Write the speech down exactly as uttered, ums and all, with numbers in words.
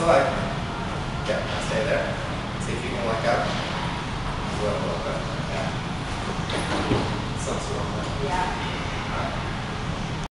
select. Yeah, now stay there. See if you can look up. A little bit. Yeah.